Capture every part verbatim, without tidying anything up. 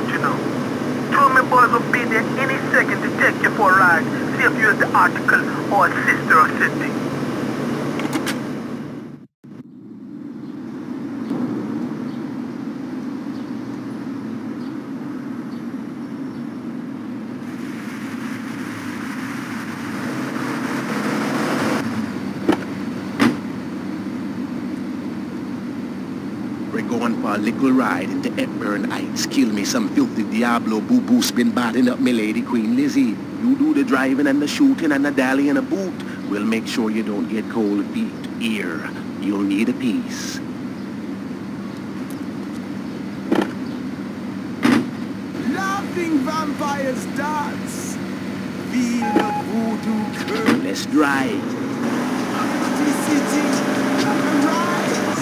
out, you know. Two of my boys will be there any second to take you for a ride, see if you're the article or a sister or city. Going for a little ride into Hepburn Heights. Kill me some filthy Diablo boo-boo spin batting up me lady Queen Lizzie. You do the driving and the shooting and the dally in a boot. We'll make sure you don't get cold feet. Here, you'll need a piece. Laughing vampires dance. Feel the voodoo curse. Let's drive. City, rise.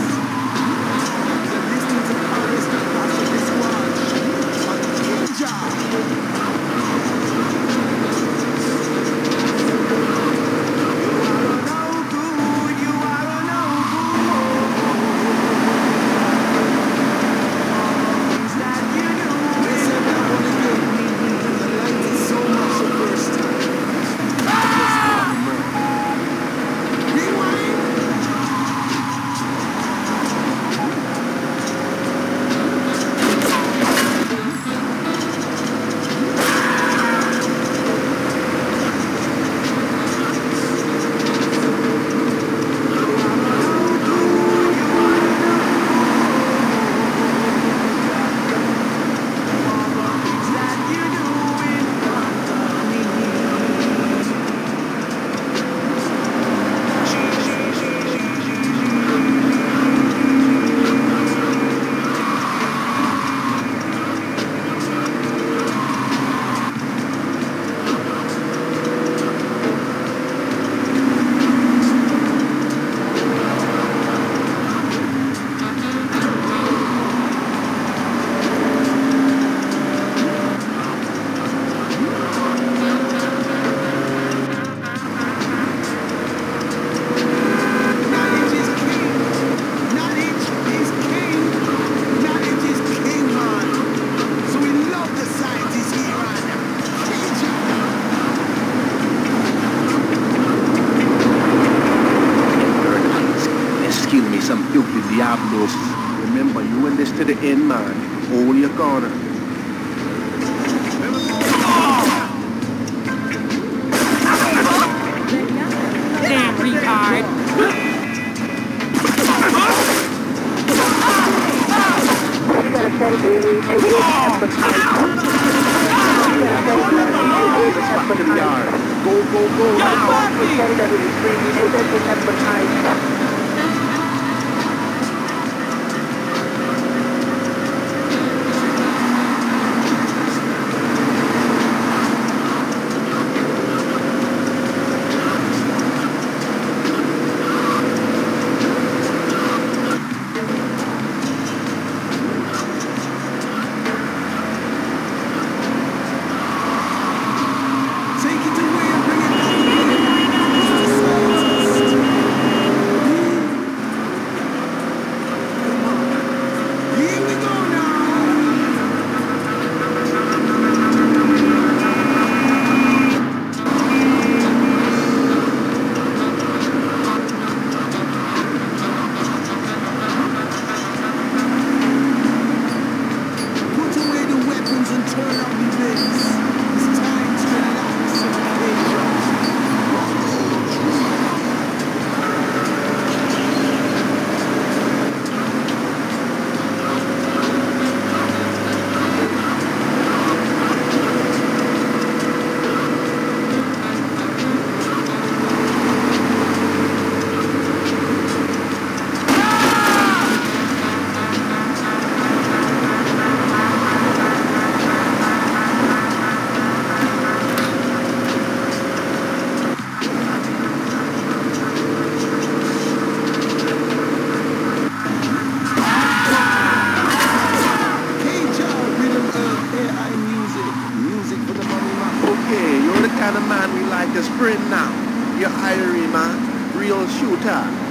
Diablos. Remember, you in this to the end, man. Hold your corner. Damn retard. Go, go, go. Kind of man we like a sprint now. You're Irie, man. Real shooter.